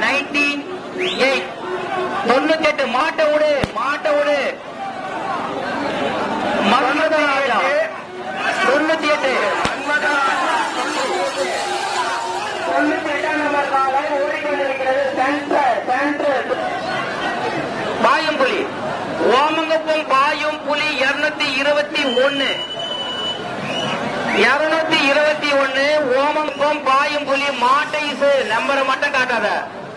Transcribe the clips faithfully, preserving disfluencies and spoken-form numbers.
Ninety eight தொண்ணூத்தி எட்டு மாட்ட விடு மாட்ட விடு மன்மதராஜா தொண்ணூத்தி எட்டு தொண்ணூத்தி எட்டாம் நம்பர் காலை ஓடிக்கொண்டிருக்கிறது சென்டர் சென்டர் பாயும் புலி ஓமங்கப்பம் பாயும் புலி இருநூத்தி இருபத்தி ஒன்னு இருநூத்தி இருபத்தி ஒன்னு ஓமங்கப்பம் பாயும் புலி மாட்டை நம்பரை மட்டும் காட்டாத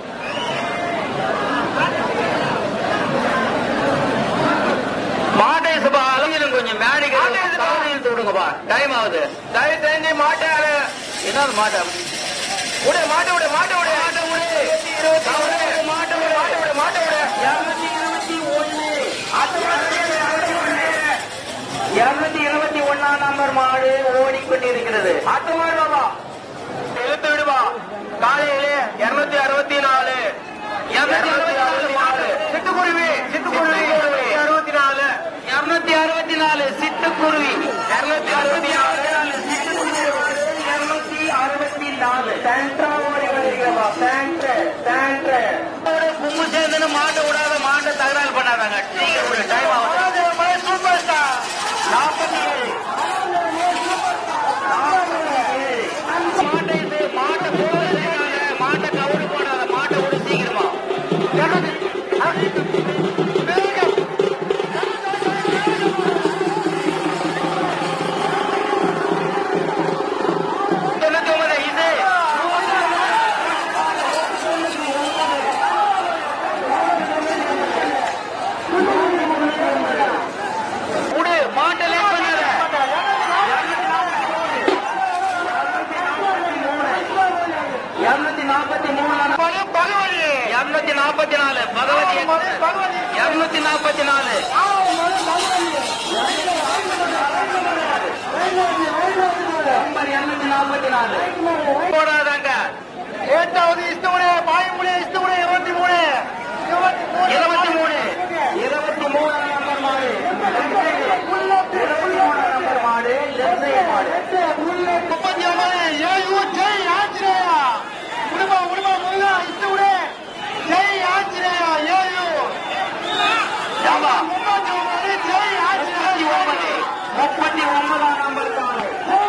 மாட்டை சுபா அலைஞ்சிடும் கொஞ்சம் மேடைக்கு விடுங்கப்பா டைம் ஆகுது தயவு செஞ்சு மாட்டை என்னது மாட்டை விடு மாட்டை விடு மாட்டை விடு மாட்டை விடு மாட்டை விடு மாட்டை விடு மாட்டை விடு இருநூத்தி இருபத்தி ஒன்னு இருநூத்தி இருபத்தி ஒன்னாம் நம்பர் மாடு ஓடிக்கொண்டிருக்கிறது ஆட்டு மாடு பாபா எழுத்து விடுவா காலையிலே இருநூத்தி அறுபத்தி நாலு இருநூத்தி அறுபத்தி நாலு மாடு சிட்டுக்குருவி சிட்டுக்குருவி அறுபத்தி நாலு இருநூத்தி அறுபத்தி நாலு சிட்டுக்குருவி இருநூத்தி அறுபத்தி நாலு இருநூத்தி அறுபத்தி நாலு சென்ட்ரா ஓடி கொண்டிருக்கிறப்பா சென்ட்ரு சென்ட்ரு கும்பு சேர்ந்து மாட்டை விடாத மாட்டை தகராறு பண்ணாதாங்க சீக்கிரம் டைம் ஆகுது சூப்பர் ஸ்டார் நாற்பத்தி ஏழு மாட்டை மாட்டை போடாத மாட்டை கவுடு போடாத மாட்டை விட சீக்கிரமா தொண்ணூத்தி ஒன்பது இது விடு மாட்டை லேட் பண்ணாத இருநூத்தி நாற்பத்தி மூணு பகவதி இருநூத்தி நாற்பத்தி நாலு பகவதி இருநூத்தி நாற்பத்தி நாலு இருநூத்தி நாற்பத்தி நாலு போடாதாங்க எட்டாவது இஷ்டமுடைய பாயமுடைய இஷ்டமுடைய இருபத்தி மூணு இருபத்தி மூணு இருபத்தி மூணாம் நம்பர் மாடு இருபத்தி மூணாம் நம்பர் மாடு முப்பத்தி ஒன்பது ஏழு ஜெய் ஆஞ்சநேயா உடுமா உடுமா முருகா இஷ்டமுடைய ஜெய் ஆஞ்சநேயா ஏழு முப்பத்தி ஒன்பது ஜெய் ஆஞ்சநேயா முப்பத்தி ஒன்பதாம் நம்பர் காலை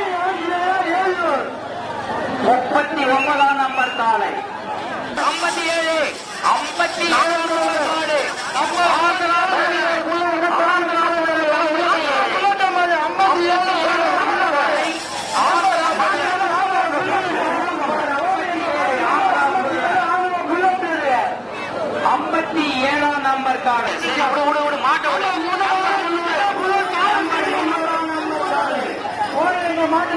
முப்பத்தி ஒன்பதாம் நம்பர் காலை ஐம்பத்தி ஏழு ஐம்பத்தி ஏழு மாடு ஐம்பத்தி ஏழாம் நம்பர் காலை விடு விடு விடு மாட்ட மாட்டு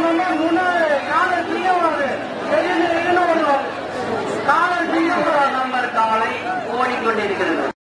நம்பர் காலை ஓடிக்கொண்டிருக்கிறது.